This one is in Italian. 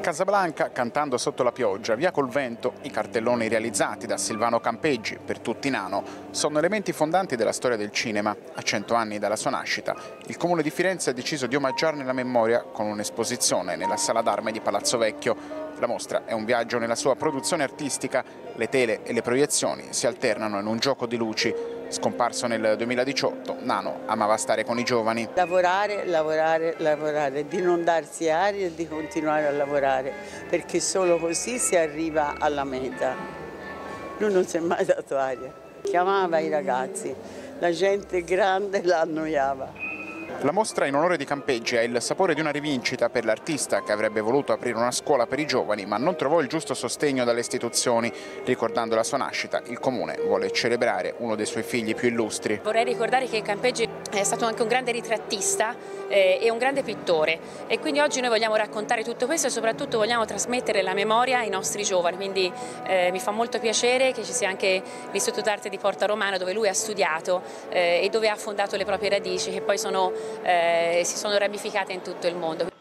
Casablanca, cantando sotto la pioggia, via col vento, i cartelloni realizzati da Silvano Campeggi, per tutti Nano, sono elementi fondanti della storia del cinema. A 100 anni dalla sua nascita, il Comune di Firenze ha deciso di omaggiarne la memoria con un'esposizione nella Sala d'Arme di Palazzo Vecchio. La mostra è un viaggio nella sua produzione artistica, le tele e le proiezioni si alternano in un gioco di luci. Scomparso nel 2018, Nano amava stare con i giovani. Lavorare, lavorare, lavorare, di non darsi aria e di continuare a lavorare, perché solo così si arriva alla meta. Lui non si è mai dato aria, chiamava i ragazzi, la gente grande la annoiava. La mostra in onore di Campeggi ha il sapore di una rivincita per l'artista che avrebbe voluto aprire una scuola per i giovani ma non trovò il giusto sostegno dalle istituzioni. Ricordando la sua nascita, il Comune vuole celebrare uno dei suoi figli più illustri. Vorrei ricordare che Campeggi è stato anche un grande ritrattista e un grande pittore e quindi oggi noi vogliamo raccontare tutto questo e soprattutto vogliamo trasmettere la memoria ai nostri giovani, quindi mi fa molto piacere che ci sia anche l'Istituto d'Arte di Porta Romana dove lui ha studiato e dove ha fondato le proprie radici che poi si sono ramificate in tutto il mondo.